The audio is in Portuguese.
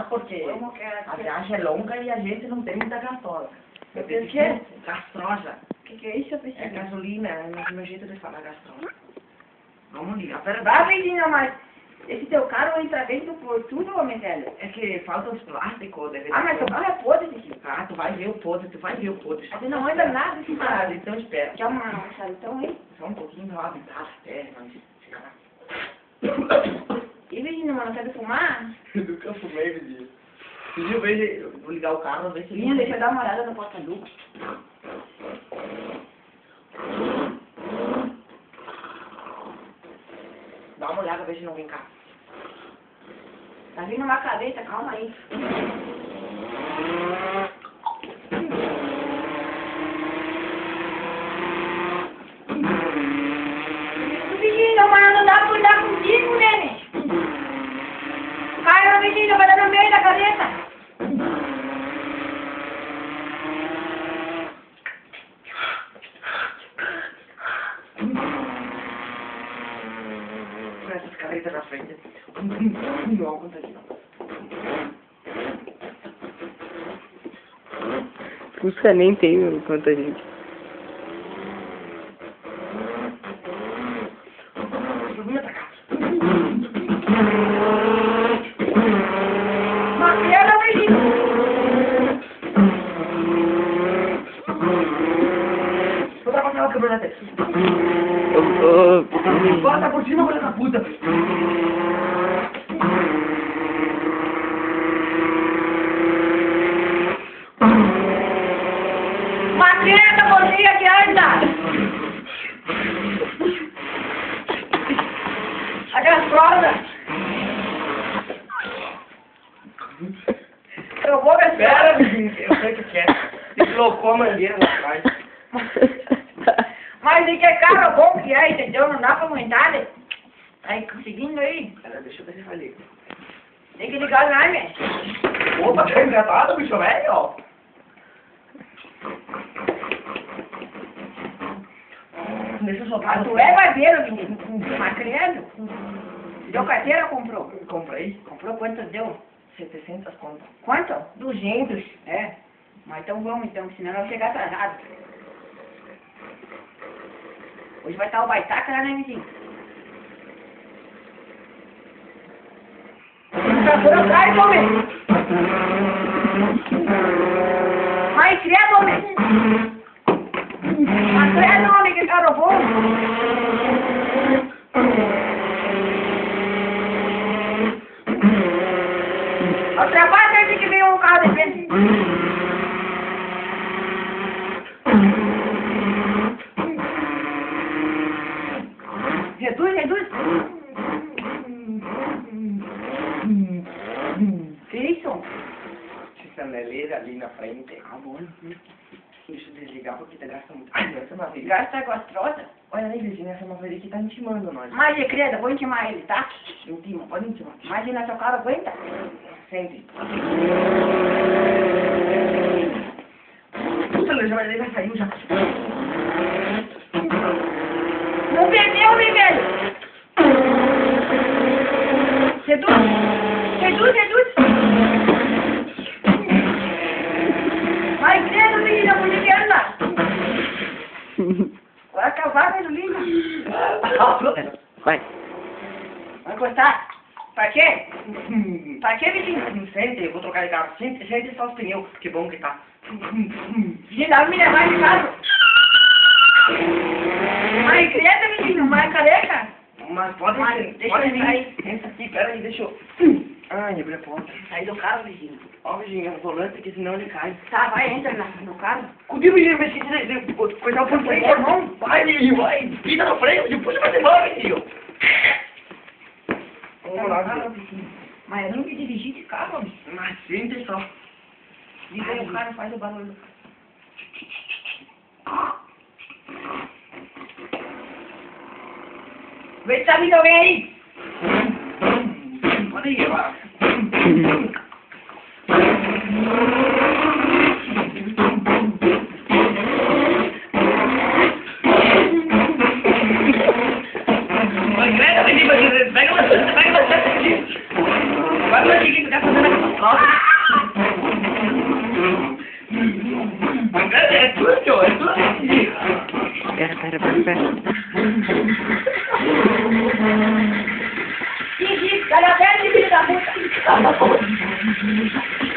Ah, porque Como que é? a viagem é longa e a gente não tem muita gastrosa. Eu tenho o quê? Gastrosa. O que é isso, É Priscila? gasolina, é o meu jeito de falar gastrosa. Vamos ligar. Vá, Virgínia, mas esse teu carro entra dentro por tudo, homem velho. É que falta os plásticos. Ah, mas teu carro é podre, Virgínia. Ah, tu vai ver o podre, tu vai ver o podre. Você não anda nada esse Ah, carro. então espera. Quer uma charutão aí? Só um pouquinho pra habitar a terra, mas fica lá. E, Virgínia, mas não quer fumar? Eu nunca fumei, Vidinho. Eu vejo, vou ligar o carro, ver se... Virgínia, deixa eu dar uma olhada no porta-luvas. Dá uma olhada, ver se não vem cá. Tá vindo uma careta, calma aí. Virgínia, mas não dá pra andar contigo, nene. Cai, Virgínia, vai dar no meio da careta. Com essas caretas na frente. Não, conta aqui, não. Fusca nem tem quanta gente. Vem pra cá. Maqueda, Virgínia. Vou dar pra aquela caminhonete. Bota por cima, filha da puta. Maqueda, você que anda. Aquelas fraldas. Eu vou ver. Espera, vizinho, eu sei o que quer. Deslocou a mangueira lá atrás. Mas de que carro bom que é, entendeu? Não dá pra aguentar, né? Tá aí conseguindo aí? Pera, deixa eu ver se vai ligar. Tem que ligar lá, né? Opa, tá engatado, bicho velho, ó. Deixa eu soltar. Ah, tu é barbeiro, menino. Mas credo. Deu carteira ou comprou? Comprei. Comprou quanto deu? 700 contas. Quanto? 200. É. Mas então vamos então, senão eu vou chegar atrasado. Hoje vai estar o baitaca lá, né, vizinho? Tá por atrás, homem! Mas credo, homem! Mas credo, homem, que carro bom! Ultrapassa aí que veio um carro de frente. Reduz, reduz. Que isso? Chineleira ali na frente. Ah, bom. Deixa eu desligar porque tá gastando muito. Ai, essa Maverick. Gasta gostosa. Olha aí, Virginia, essa Maverick tá intimando nós. Mas, credo, vou intimar ele, tá? Intima, pode intimar. Imagina seu cara aguenta. Sente. Puta, ele já saiu já. Não perdeu, meu velho. Reduz. Reduz, reduz. Mas, credo, menina, por que anda? Vai acabar, velho, linda. Vai. Vai encostar. Pra quê? Pra quê, vizinho? Sente, eu vou trocar de carro. Sente só os pneus, que bom que tá. Vizinho, dá pra me levar de casa. Mas, credo, vizinho, mas careca. Mas pode Mas, deixa pode eu vir. sair. Entra aqui, peraí, deixa eu... Ai, abri a porta. Sai do carro, vizinho. Ó, Virginia, o volante, que senão ele cai. Tá, vai, entra no carro. Cuidado, Virginia, mas esqueci de coisar o ponto freio, irmão. Vai, Virginia, vai. Pisa no freio, depois você vai embora, Virginia. Vamos lá, Carro, Virginia. vizinho. Mas eu nunca dirigi de carro, homem. Mas sente só. Liga aí o cara, faz o barulho. Vê se tá vindo alguém aí. Olha aí, lá. Vai, pega bastante aqui. Vai pra aqui, que tá fazendo aqui. É tudo, tio, é tudo aqui. Pera. Ih, calha velha de filho da puta.